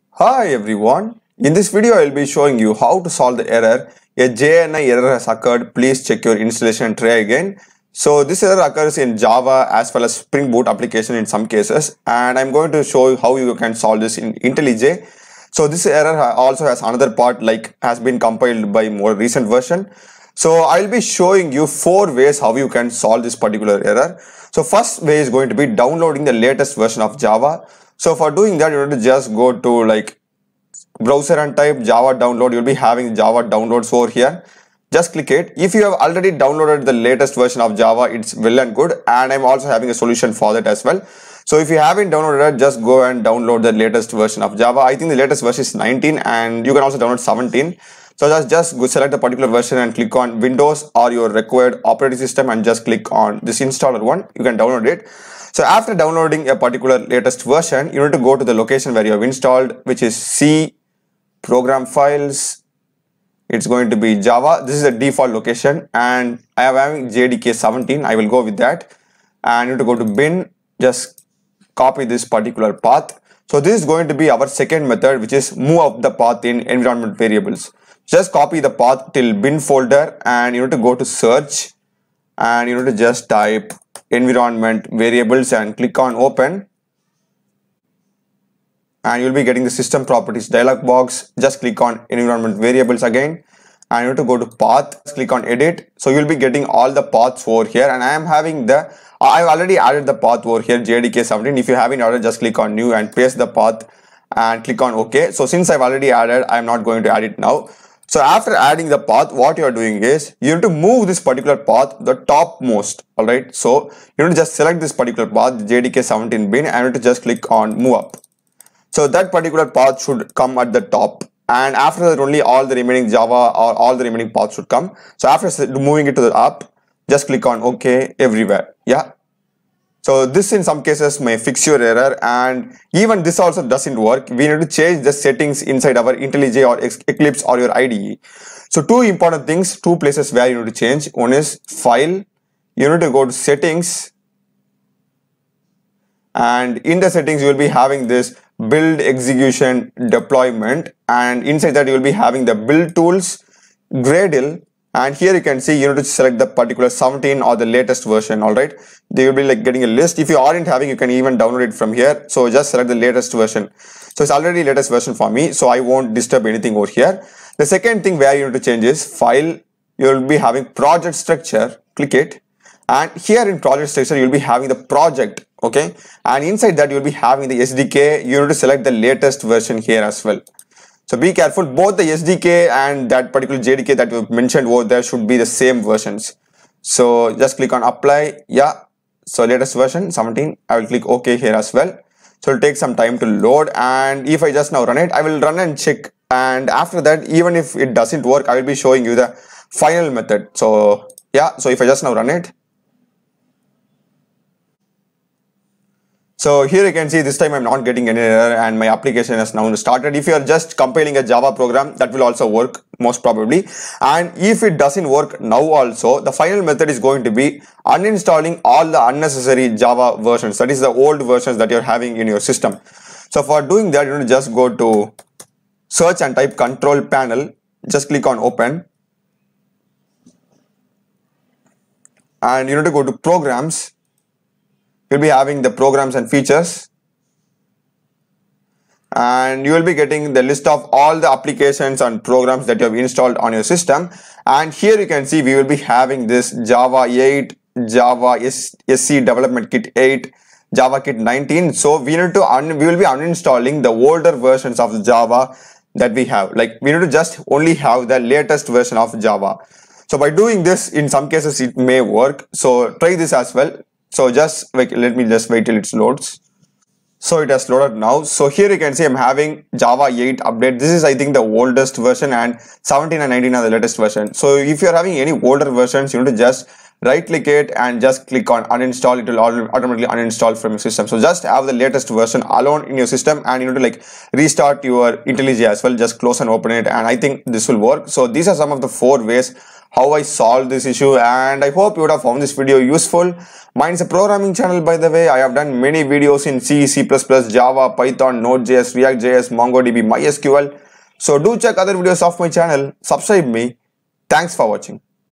Hi everyone, in this video I will be showing you how to solve the error. A JNI error has occurred, please check your installation and try again. So this error occurs in Java as well as Spring Boot application in some cases, and I'm going to show you how you can solve this in IntelliJ. So this error also has another part like has been compiled by more recent version. So I'll be showing you 4 ways how you can solve this particular error. So first way is going to be downloading the latest version of Java. So for doing that, you need to just go to like browser and type Java download. You'll be having Java downloads over here. Just click it. If you have already downloaded the latest version of Java, it's well and good. And I'm also having a solution for that as well. So if you haven't downloaded it, just go and download the latest version of Java. I think the latest version is 19 and you can also download 17. So just go select the particular version and click on Windows or your required operating system and just click on this installer one. You can download it. So after downloading a particular latest version, you need to go to the location where you have installed, which is C, program files. It's going to be Java. This is the default location and I am having JDK 17. I will go with that. And you need to go to bin, just copy this particular path. So this is going to be our second method, which is move up the path in environment variables. Just copy the path till bin folder and you need to go to search and you need to just type environment variables and click on open. And you'll be getting the system properties dialog box. Just click on environment variables again and you need to go to path, click on edit. So you'll be getting all the paths over here and I am having I've already added the path over here, JDK 17. If you haven't added, just click on new and paste the path and click on OK. So since I've already added, I'm not going to add it now. So after adding the path, what you are doing is you need to move this particular path the topmost. Alright, so you need to just select this particular path, JDK 17 bin, and you need to just click on move up. So that particular path should come at the top, and after that only all the remaining Java or all the remaining paths should come. So after moving it to the up, just click on OK everywhere. Yeah. So this in some cases may fix your error, and even this also doesn't work. We need to change the settings inside our IntelliJ or Eclipse or your IDE. So two important things, two places where you need to change. One is file, you need to go to settings, and in the settings you will be having this build execution deployment, and inside that you will be having the build tools, Gradle. And here you can see you need to select the particular 17 or the latest version. All right, they will be like getting a list. If you aren't having, you can even download it from here. So just select the latest version. So it's already latest version for me, so I won't disturb anything over here. The second thing where you need to change is file. You will be having project structure. Click it, and here in project structure you will be having the project. Okay, and inside that you will be having the SDK. You need to select the latest version here as well. So be careful, both the SDK and that particular JDK that you mentioned over there should be the same versions. So just click on apply. Yeah, so latest version 17. I will click OK here as well. So it will take some time to load, and if I just now run it, I will run and check, and after that, even if it doesn't work, I will be showing you the final method. So yeah, so if I just now run it, so here you can see this time I'm not getting any error and my application has now started. If you are just compiling a Java program, that will also work most probably. And if it doesn't work now also, the final method is going to be uninstalling all the unnecessary Java versions. That is the old versions that you're having in your system. So for doing that, you need to just go to search and type control panel. Just click on open. And you need to go to programs. You'll be having the programs and features, and you will be getting the list of all the applications and programs that you have installed on your system. And here you can see we will be having this Java 8, Java SC Development Kit 8, Java Kit 19. So we need to we will be uninstalling the older versions of the Java that we have. Like we need to just only have the latest version of Java. So by doing this, in some cases it may work. So try this as well. So just like, let me just wait till it loads. So it has loaded now. So here you can see I'm having Java 8 update. This is I think the oldest version, and 17 and 19 are the latest version. So if you're having any older versions, you need to just right click it and just click on uninstall. It will automatically uninstall from your system. So just have the latest version alone in your system, and you need to like restart your IntelliJ as well. Just close and open it, and I think this will work. So these are some of the 4 ways how I solved this issue, and I hope you would have found this video useful. Mine is a programming channel, by the way. I have done many videos in C, C++, Java, Python, Node.js, React.js, MongoDB, MySQL. So do check other videos of my channel. Subscribe me. Thanks for watching.